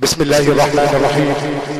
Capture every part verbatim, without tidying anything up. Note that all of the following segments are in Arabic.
بسم الله الرحمن الرحيم.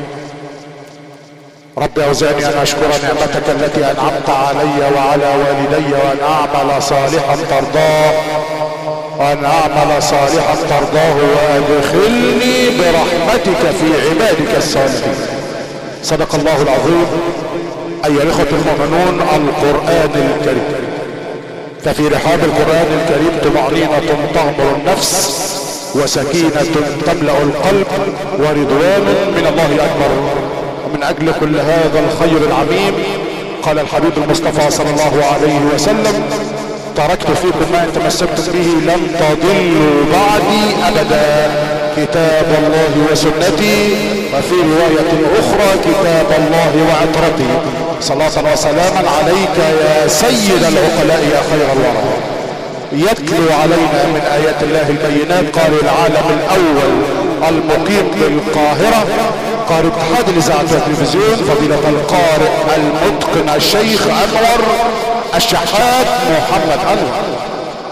رب اوزعني ان اشكر نعمتك التي انعمت علي وعلى والدي وان اعمل صالحا ترضاه وان اعمل صالحا ترضاه وادخلني برحمتك في عبادك الصالحين. صدق الله العظيم. ايها الاخوة المؤمنون، القرآن الكريم ففي رحاب القرآن الكريم طمأنينة تغمر النفس وسكينة تملأ القلب ورضوان من الله اكبر. ومن اجل كل هذا الخير العميم قال الحبيب المصطفى صلى الله عليه وسلم: تركت فيكم ما ان تمسكتم به لن تضلوا بعدي ابدا، كتاب الله وسنتي، وفي رواية اخرى كتاب الله وعطرتي. صلاة وسلاما عليك يا سيد العقلاء يا خير الورى. يتلو علينا من ايات الله البينات قارئ العالم الاول المقيم بالقاهرة، قارئ اتحاد الاذاعة والتلفزيون، فضيلة القارئ المتقن الشيخ انور الشحات محمد انور.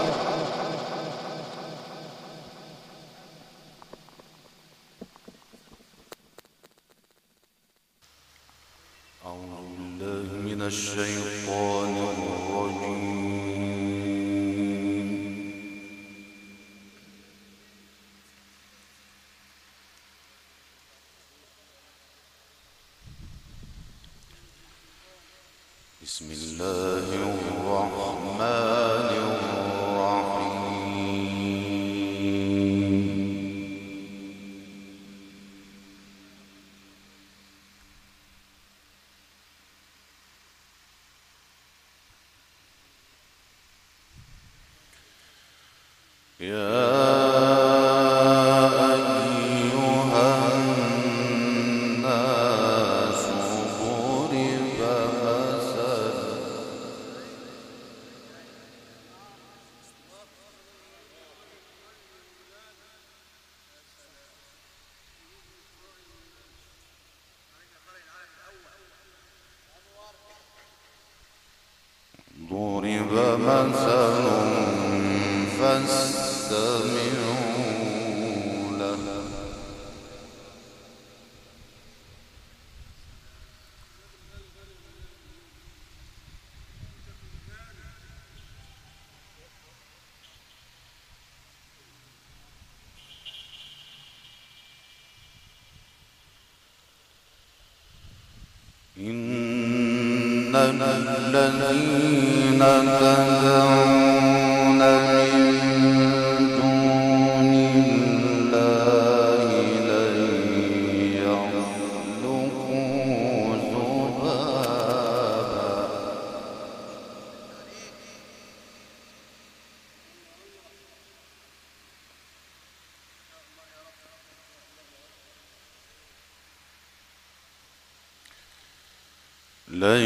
أعوذ بالله من الشيطان الرجيم. بسم الله الرحمن الرحيم. يا ضرب مثل فاستمعوا له. إن الذين تدعون من دون الله لن يخلقوا ذبابا لن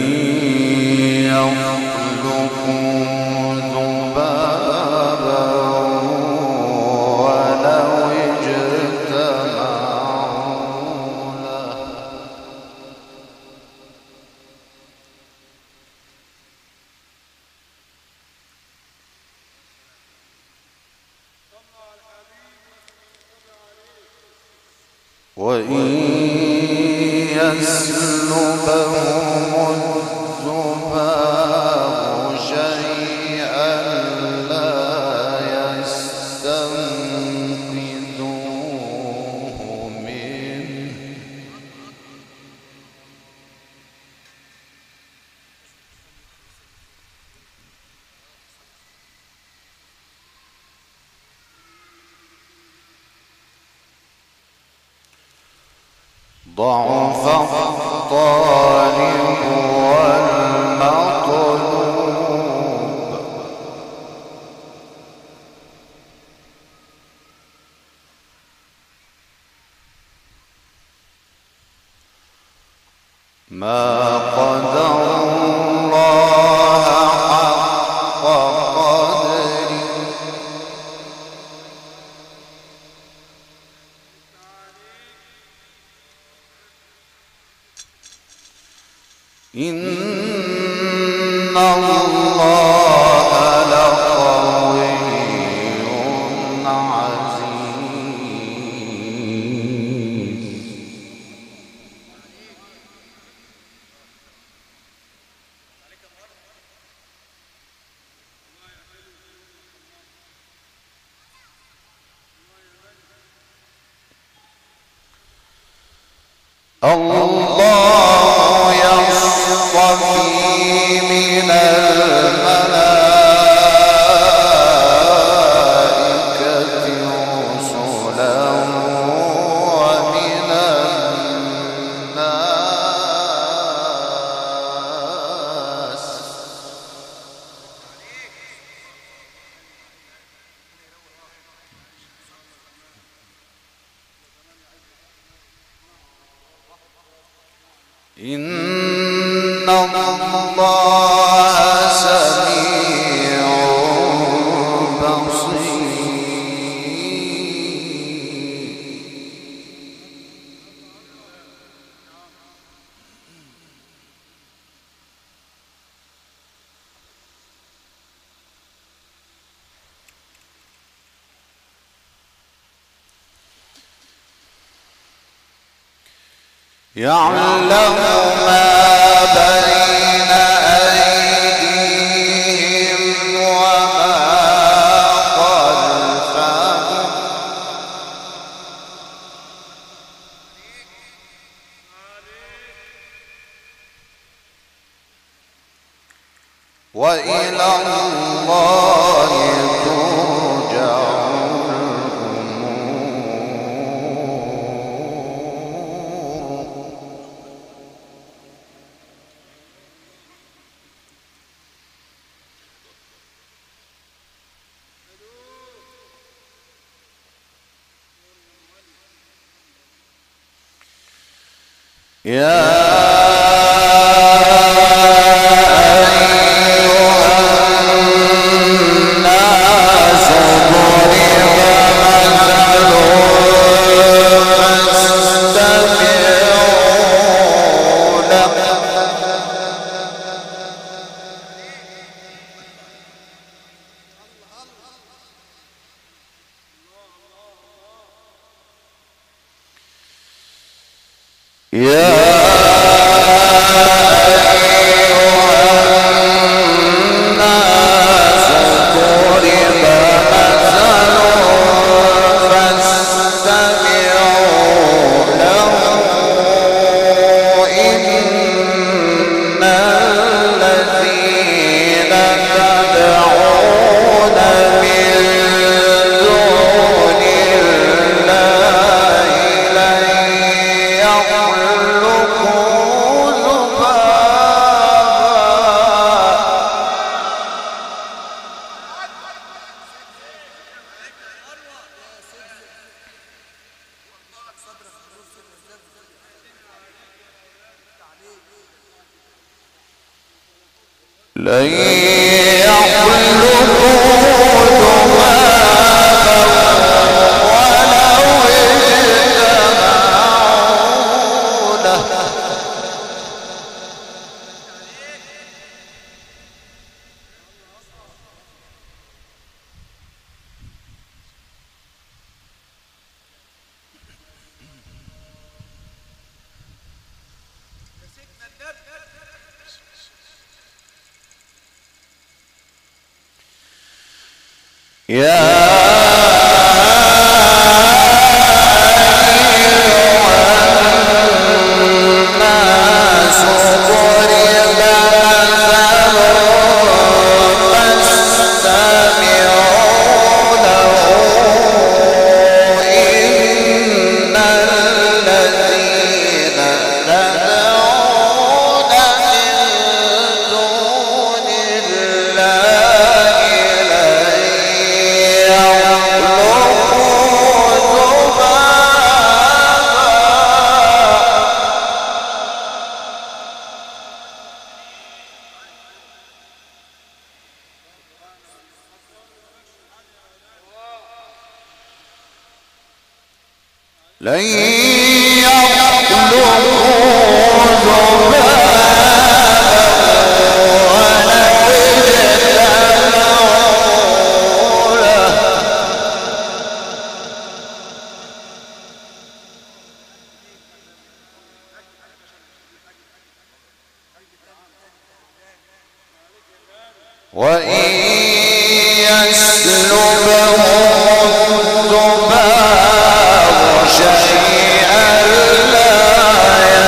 يخلقوا ذبابا ولو اجتمعوا له. وإن يسلبهم الذباب شيئا لا يستنقذوه منه. ضعف الطالب والمطلوب. ما قدر الله حق قدره. إن الله لقوي عزيز. الله يصطفي من الملائكة رسلا ومن الناس إن الله سميع بصير. يعلم ما بين أيديهم وما خلفهم وإلى الله ترجع يا لن يخلقوا ذبابا ولو اجتمعوا له يا لن يخلقوا ذبابا ولو اجتمعوا له وإن يسلبهم الذباب شيئا لا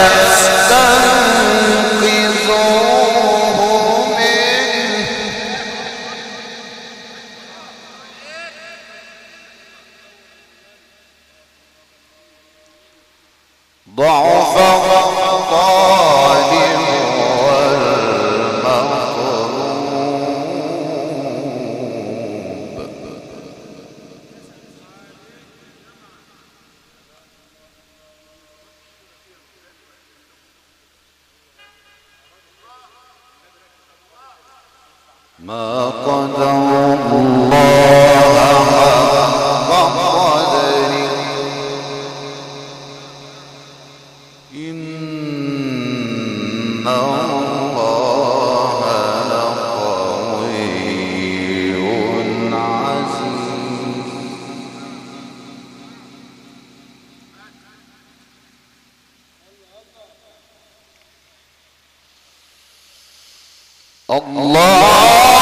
ما قدر الله حق قدره إن الله لقوي عزيز. الله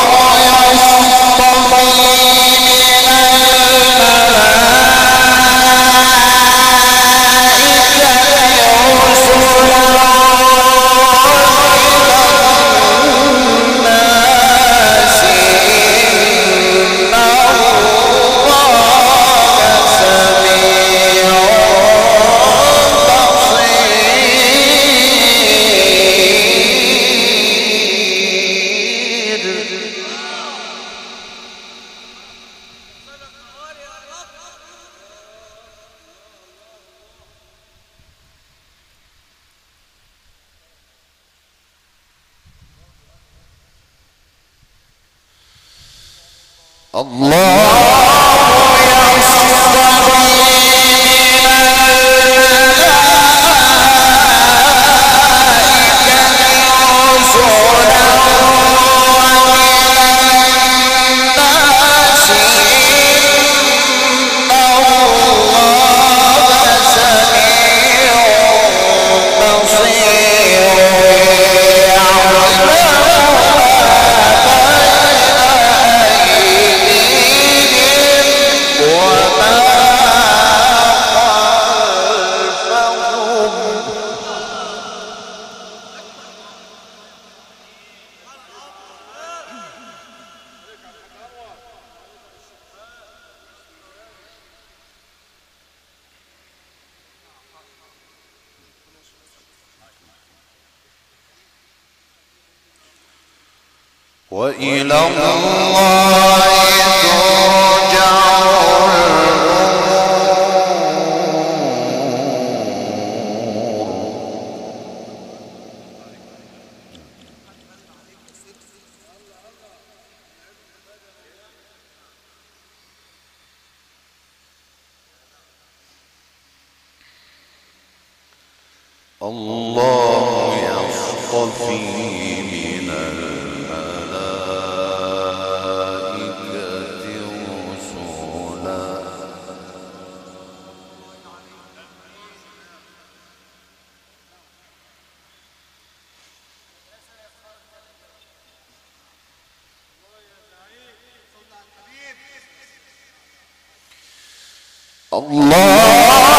الله وإلى الله ترجع الأمور. الله يصطفي من الملائكة رسلا الله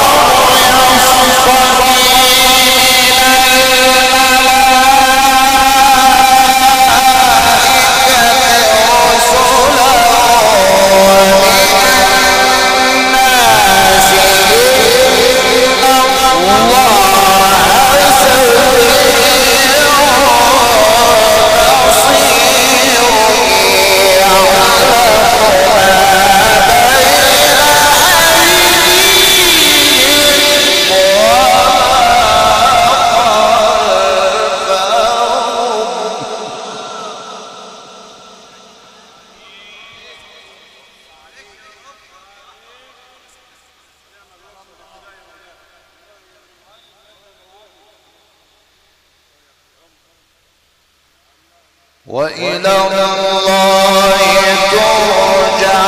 وإلى الله ترجع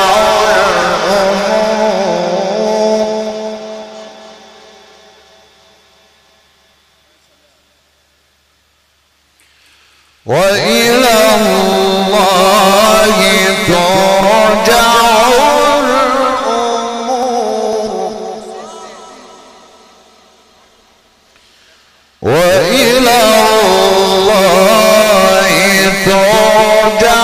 الأمور. وإلى الله ترجع الأمور. وإلى الله ترجع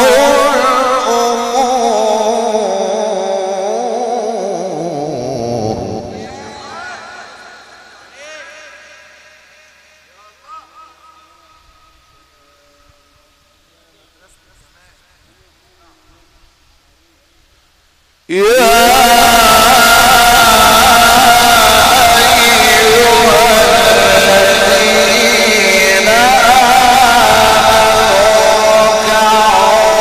الأمور. يا أيها الذين آمنوا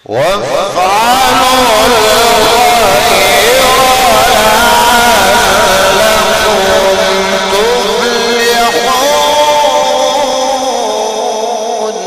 وافعلوا الخير لعلكم تفلحون.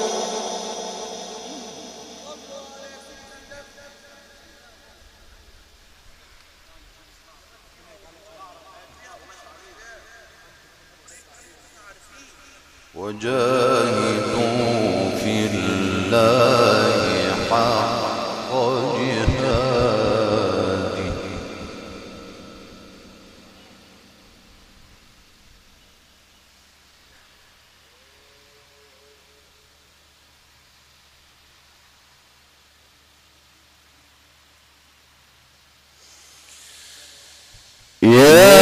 وجاهدوا في الله حق جهاده يا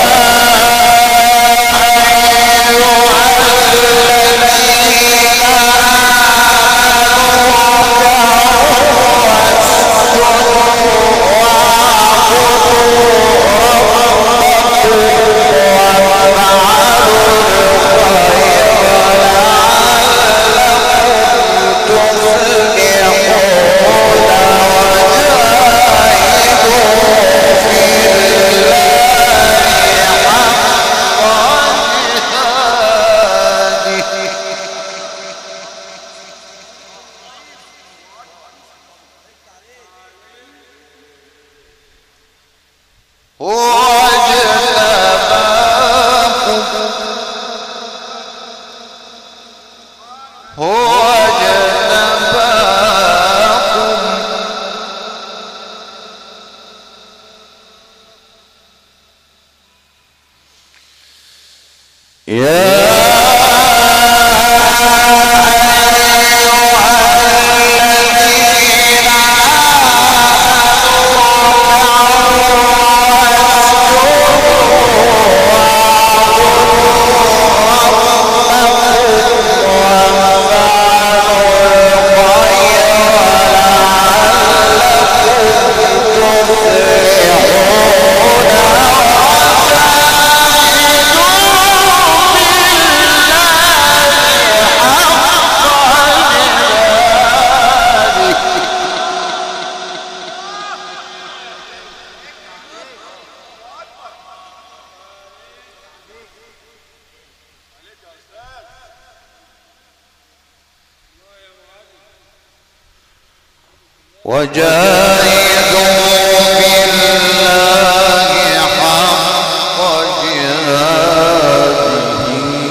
وجاهدوا بالله حق جهاده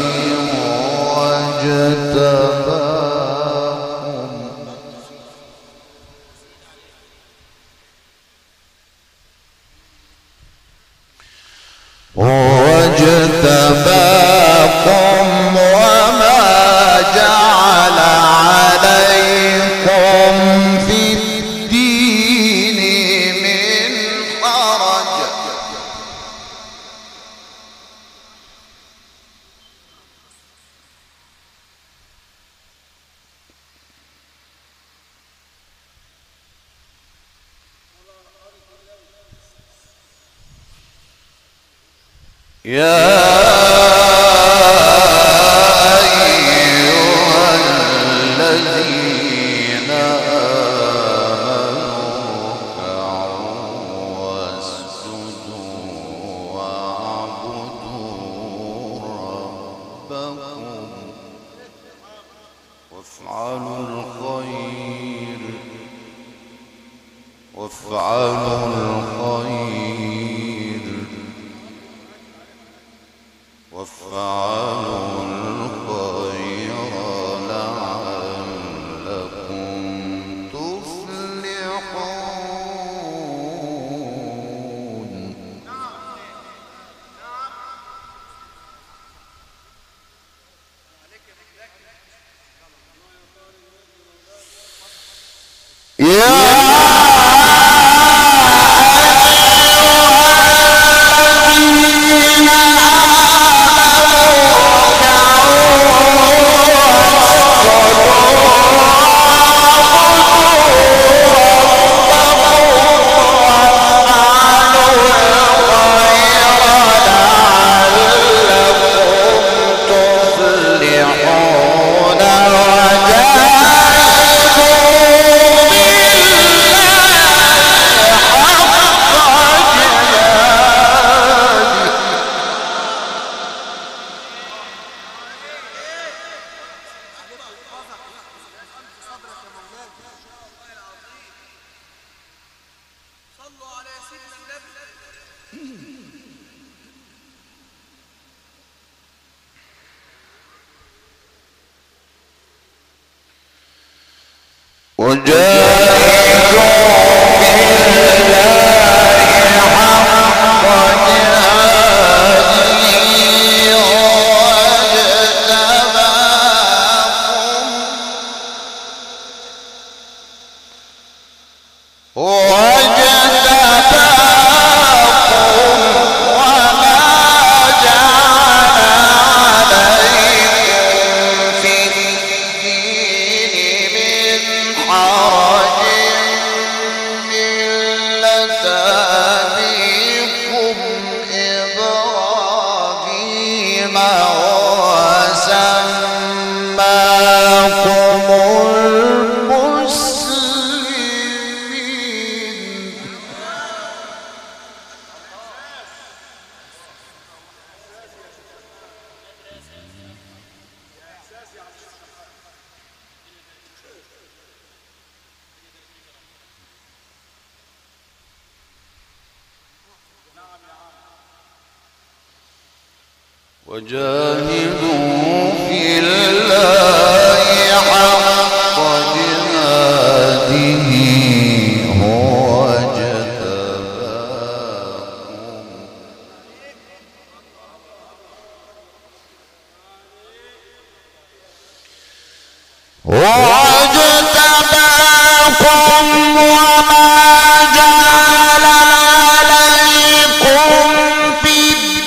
واجتباكم واجتباكم وما جعل عليكم في الدين من حرج يا أيها الذين آمنوا اركعوا واسجدوا واعبدوا ربكم وافعلوا الخير وافعلوا الخير وافعلوا الخير لعلكم تفلحون. يا وجاهدوا في الله حق جهاده هو اجتباكم هو اجتباكم وما جعل عليكم في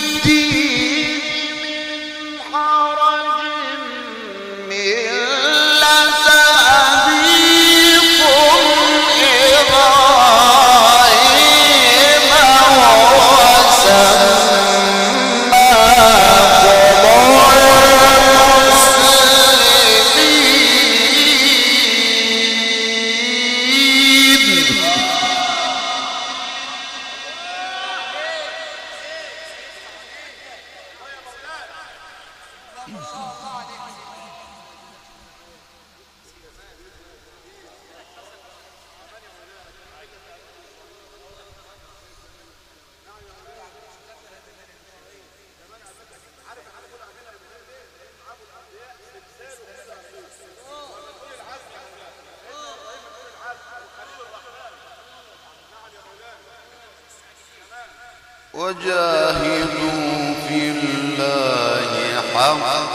وجاهدوا في الله حق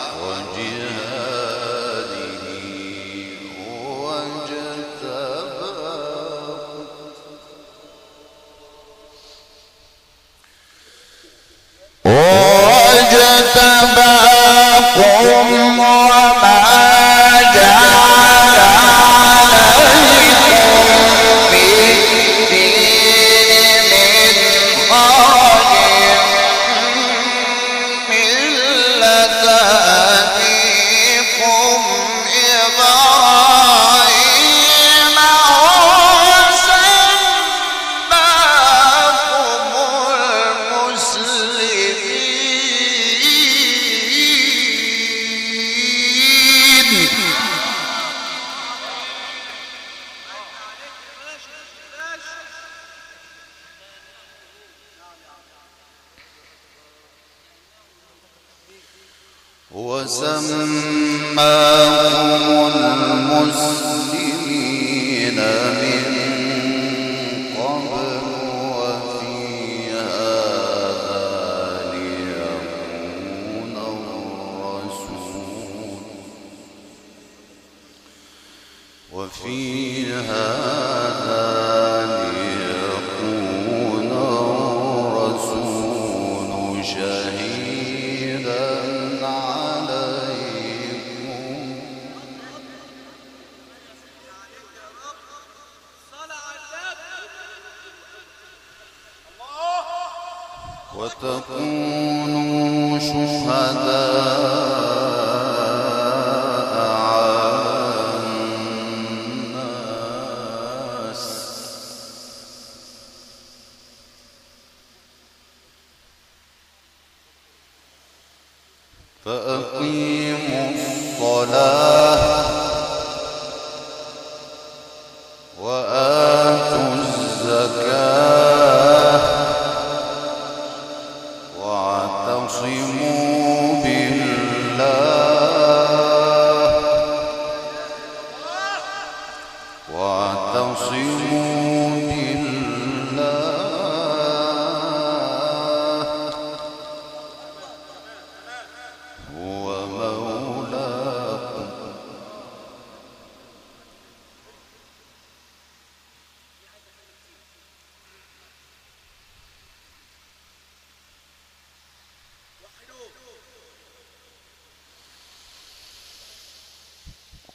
وجهاده هو اجتباكم هو اجتباكم وما جعل عليكم في الدين من حرج ملة أبيكم إبراهيم وسماكم المسلمين وسماكم المسلمين من قبل وفي هذا ليكون الرسول وفي هذا ليكون الرسول شهيدا وتكونوا شهداء على الناس فأقيموا الصلاة وآتوا الزكاة واعتصموا بالله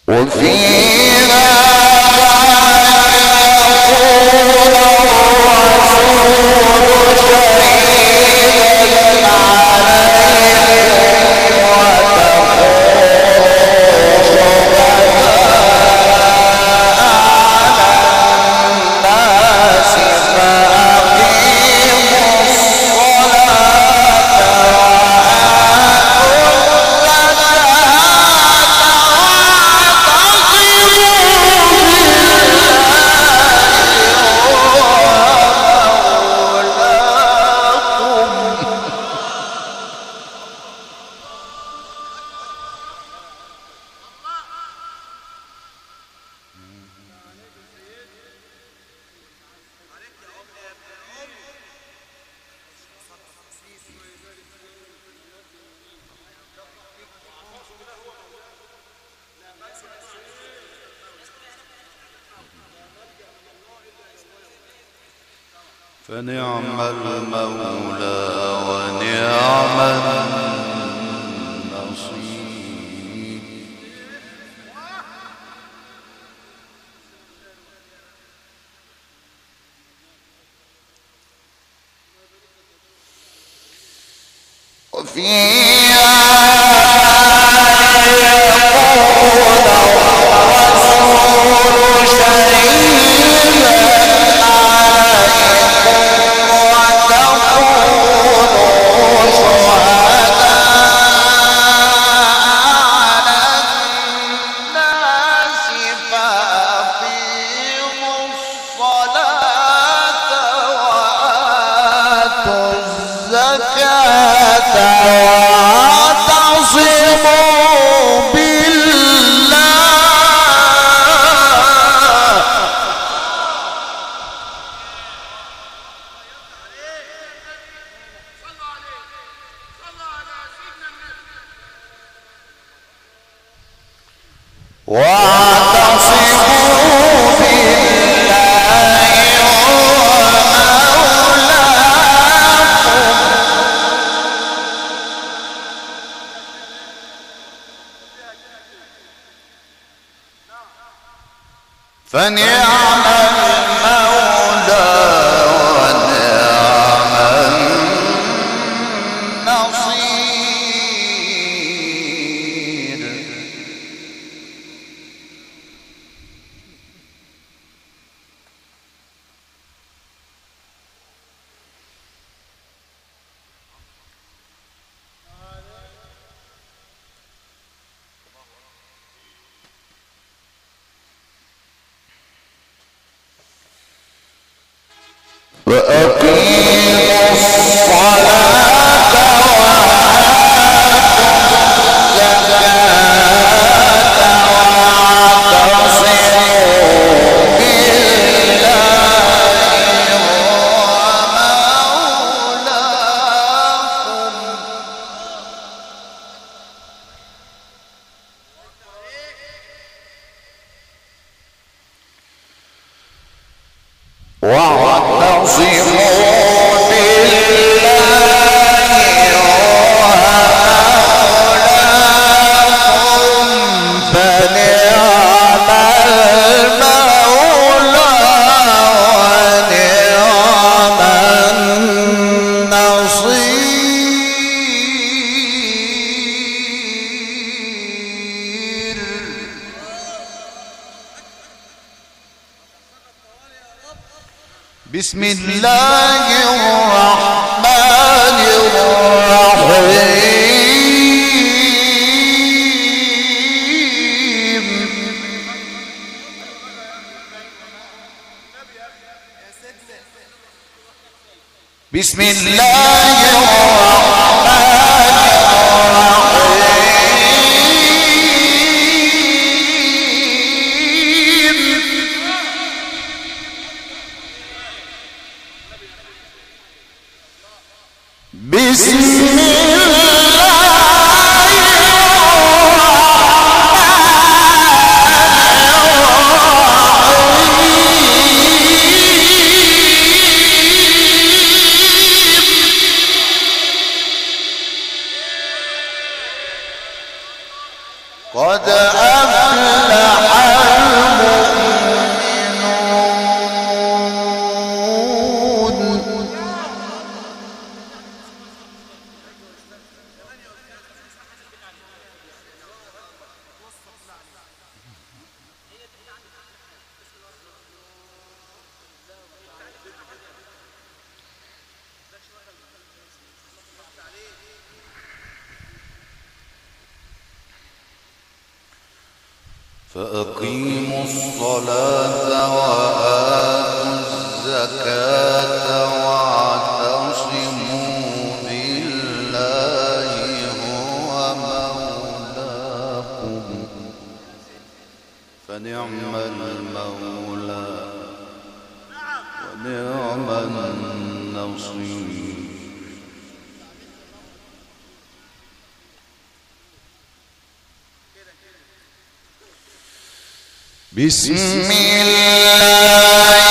وفيها فنعم المولى ونعم النصير. وفيها فنعم المولى ونعم النصير. وأقيموا الصلاة وآتوا الزكاة واعتصموا بالله هو مولاكم واعتصموا بالله ومولاكم فنعم المولى ونعم النصير. بسم الله الرحمن الرحيم. بسم الله الرحمن الرحيم. بسم قد أفلح فأقيموا الصلاة وآتوا الزكاة واعتصموا بالله هو مولاكم فنعم المولى ونعم النصير. بسم الله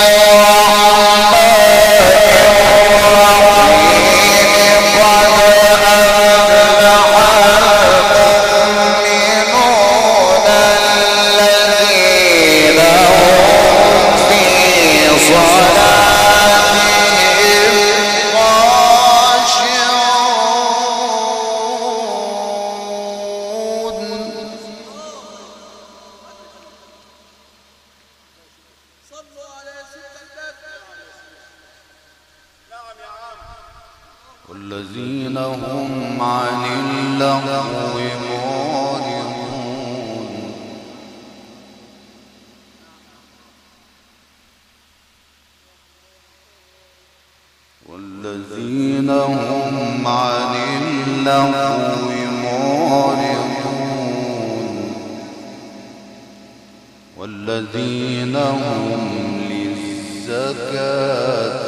والذين هم عن اللغو معرضون والذين هم عن اللغو معرضون والذين هم للزكاة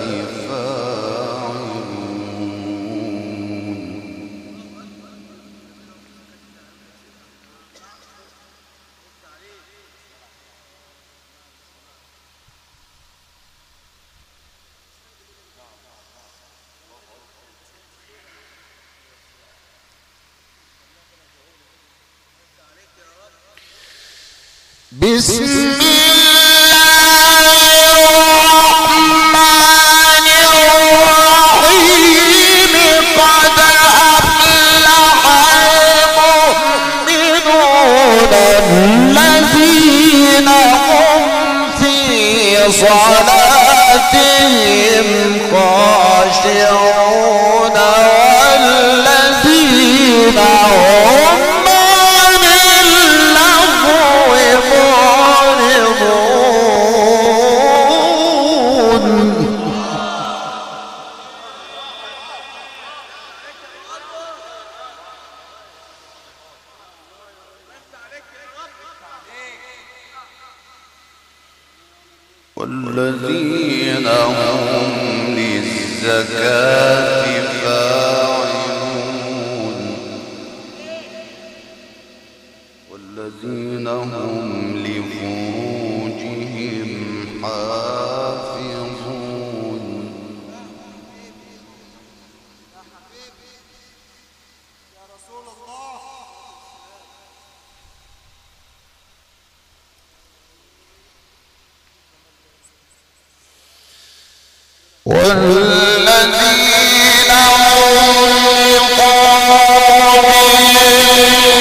بسم الرحمن الرحيم قد أفلح المؤمنون الذين هم في صلاتهم خاشعون والذين هم والذين هم للزكاة فاعلون والذين هم لفروجهم حافظون يا رسول الله والذين هم لقومهم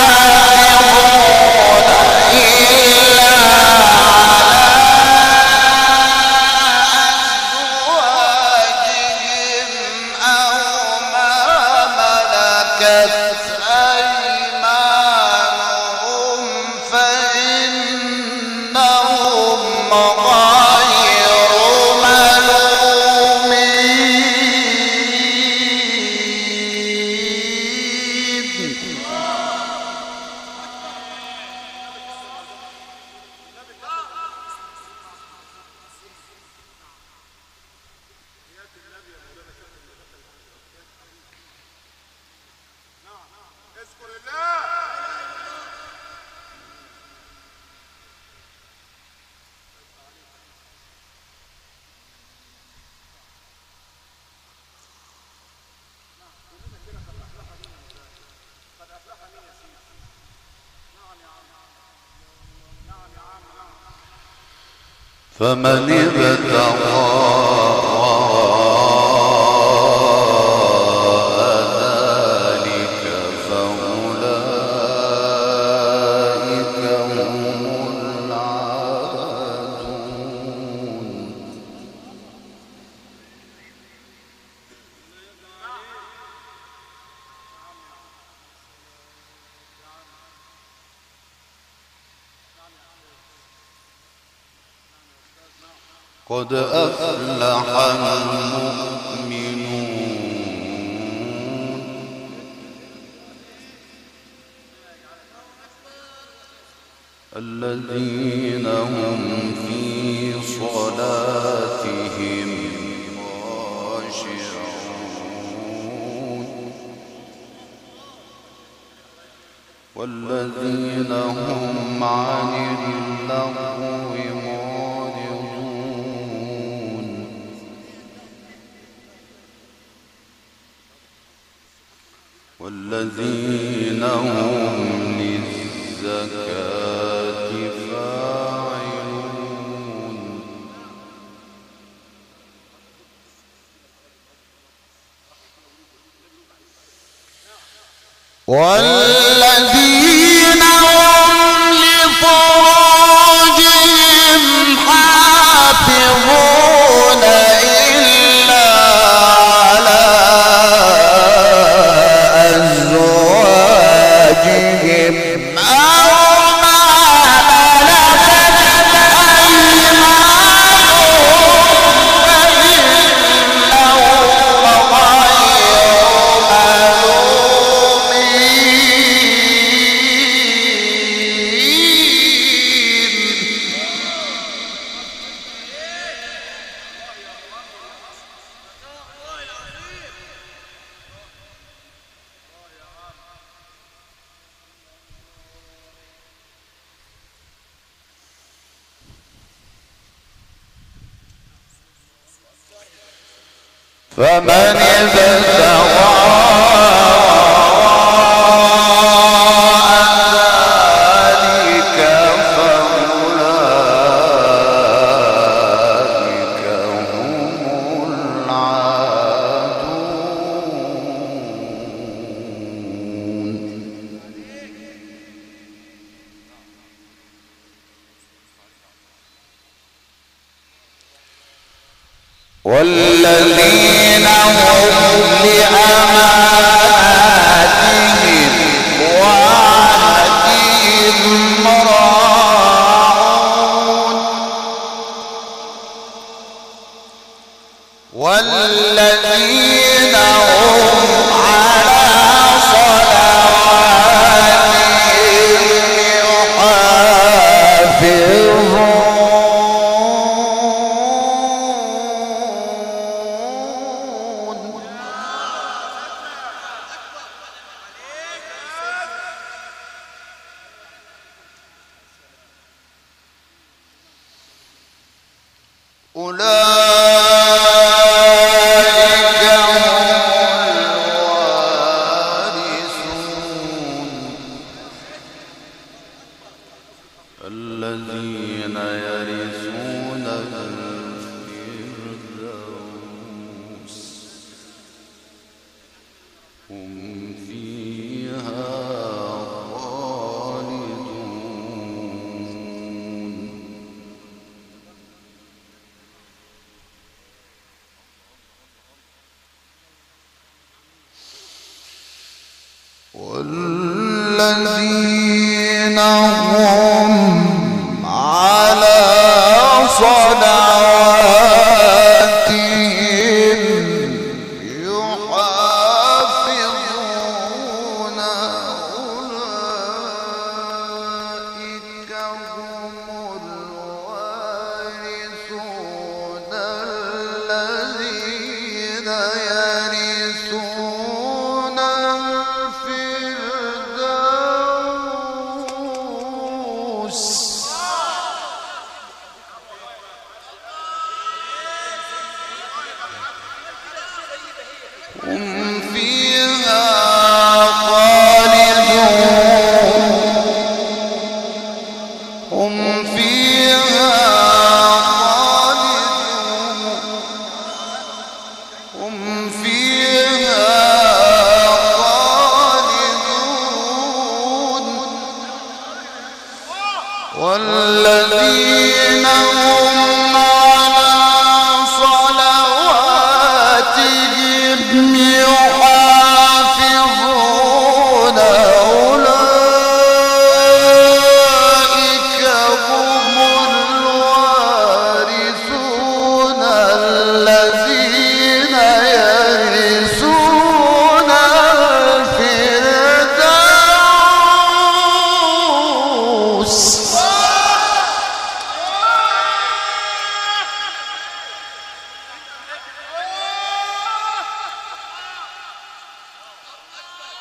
حافظون إلا على أزواجهم أو ما ملكت أيمانهم فإنهم غير فمن ابتغى وراء ذلك فأولئك هم العادون. قد أفلح المؤمنون الذين هم في صلاتهم خاشعون والذين هم عن اللغو معرضون والذين هم للزكاة فاعلون والذين هم لفروجهم حافظون إلا على أزواجهم أو ما ملكت أيمانهم فإنهم فمن ابتغى ذلك فأولئك هم العادون والذين هم لأماناتهم وعهدهم راعون والذين هم على صلواتهم يحافظون أولئك هم الوارثون الذين يرثون الفردوس هم فيها خالدون والذين هم على صلواتهم يحافظون أولئك هم الوارثون الذين يرثون الفردوس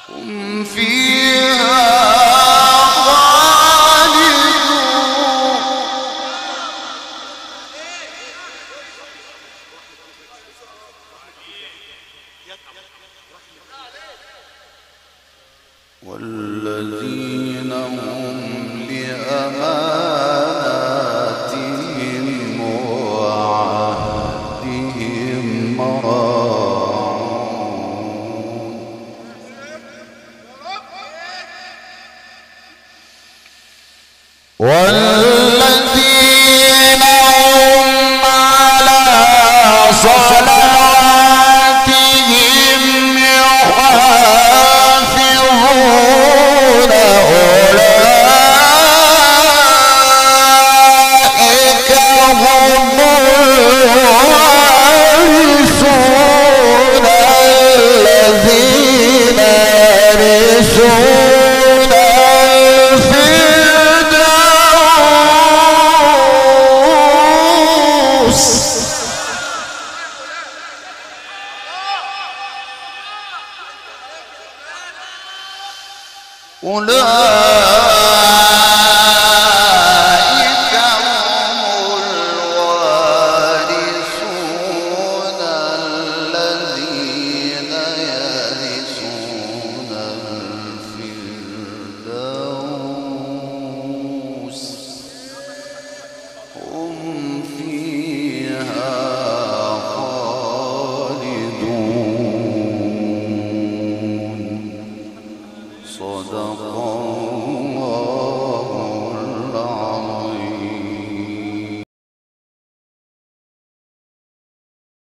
هم فيها خالدون والذين هم لأماناتهم وعهدهم راعون والذين هم على صلواتهم يحافظون أولئك هم الوارثون الذين يرثون الفردوس أولئك هم الوارثون الذين يرثون الفردوس هم فيها خالدون صدق الله